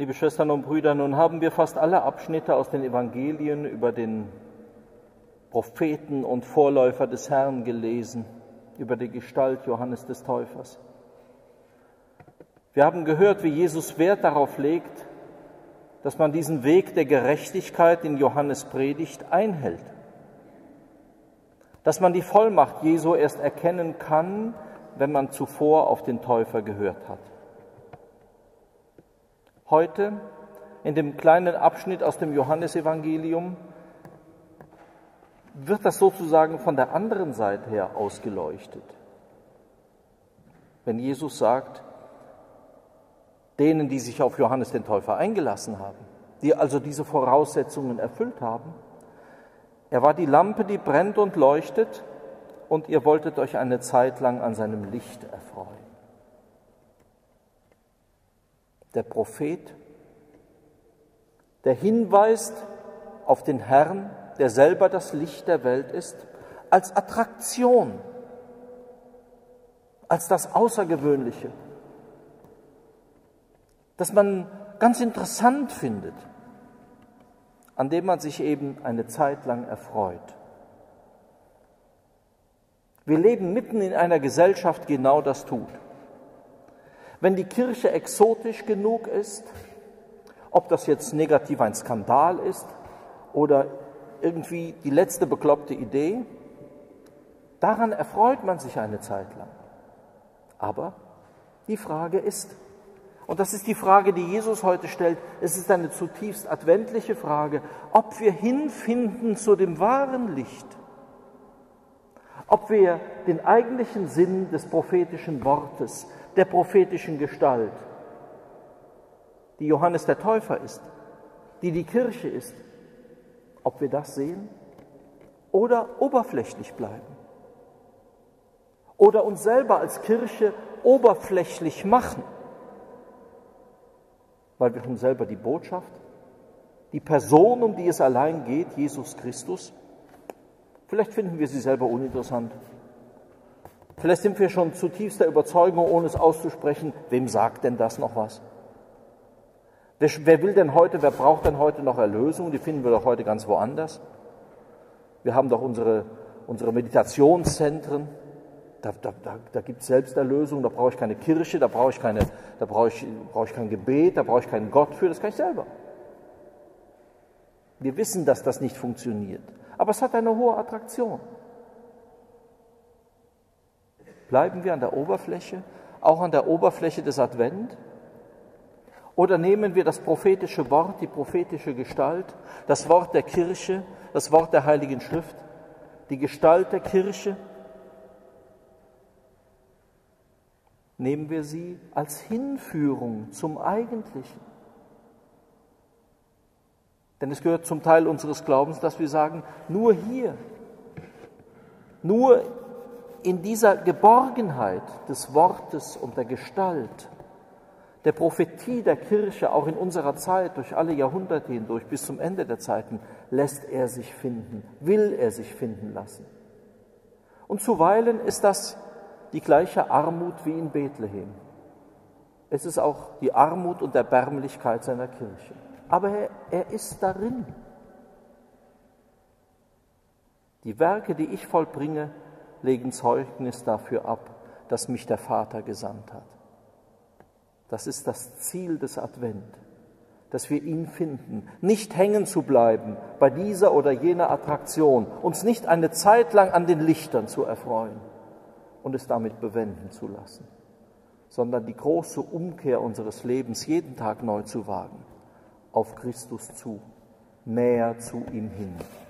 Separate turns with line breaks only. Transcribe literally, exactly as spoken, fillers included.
Liebe Schwestern und Brüder, nun haben wir fast alle Abschnitte aus den Evangelien über den Propheten und Vorläufer des Herrn gelesen, über die Gestalt Johannes des Täufers. Wir haben gehört, wie Jesus Wert darauf legt, dass man diesen Weg der Gerechtigkeit in Johannes Predigt einhält, dass man die Vollmacht Jesu erst erkennen kann, wenn man zuvor auf den Täufer gehört hat. Heute, in dem kleinen Abschnitt aus dem Johannesevangelium, wird das sozusagen von der anderen Seite her ausgeleuchtet. Wenn Jesus sagt, denen, die sich auf Johannes den Täufer eingelassen haben, die also diese Voraussetzungen erfüllt haben, er war die Lampe, die brennt und leuchtet, und ihr wolltet euch eine Zeit lang an seinem Licht erfreuen. Der Prophet, der hinweist auf den Herrn, der selber das Licht der Welt ist, als Attraktion, als das Außergewöhnliche, das man ganz interessant findet, an dem man sich eben eine Zeit lang erfreut. Wir leben mitten in einer Gesellschaft, die genau das tut. Wenn die Kirche exotisch genug ist, ob das jetzt negativ ein Skandal ist oder irgendwie die letzte bekloppte Idee, daran erfreut man sich eine Zeit lang. Aber die Frage ist, und das ist die Frage, die Jesus heute stellt, es ist eine zutiefst adventliche Frage, ob wir hinfinden zu dem wahren Licht, ob wir den eigentlichen Sinn des prophetischen Wortes, der prophetischen Gestalt, die Johannes der Täufer ist, die die Kirche ist, ob wir das sehen oder oberflächlich bleiben oder uns selber als Kirche oberflächlich machen, weil wir schon selber die Botschaft, die Person, um die es allein geht, Jesus Christus, vielleicht finden wir sie selber uninteressant. Vielleicht sind wir schon zutiefster Überzeugung, ohne es auszusprechen, wem sagt denn das noch was? Wer, wer will denn heute, wer braucht denn heute noch Erlösung? Die finden wir doch heute ganz woanders. Wir haben doch unsere, unsere Meditationszentren, da, da, da, da gibt es Selbsterlösung, da brauche ich keine Kirche, da brauche ich, keine, da brauche ich, brauche ich kein Gebet, da brauche ich keinen Gott für, das kann ich selber. Wir wissen, dass das nicht funktioniert, aber es hat eine hohe Attraktion. Bleiben wir an der Oberfläche, auch an der Oberfläche des Advent? Oder nehmen wir das prophetische Wort, die prophetische Gestalt, das Wort der Kirche, das Wort der Heiligen Schrift, die Gestalt der Kirche, nehmen wir sie als Hinführung zum Eigentlichen? Denn es gehört zum Teil unseres Glaubens, dass wir sagen, nur hier, nur in dieser Geborgenheit des Wortes und der Gestalt, der Prophetie der Kirche, auch in unserer Zeit, durch alle Jahrhunderte hindurch, bis zum Ende der Zeiten, lässt er sich finden, will er sich finden lassen. Und zuweilen ist das die gleiche Armut wie in Bethlehem. Es ist auch die Armut und Erbärmlichkeit seiner Kirche. Aber er, er ist darin. Die Werke, die ich vollbringe, legen Zeugnis dafür ab, dass mich der Vater gesandt hat. Das ist das Ziel des Advent, dass wir ihn finden, nicht hängen zu bleiben bei dieser oder jener Attraktion, uns nicht eine Zeit lang an den Lichtern zu erfreuen und es damit bewenden zu lassen, sondern die große Umkehr unseres Lebens jeden Tag neu zu wagen, auf Christus zu, näher zu ihm hin.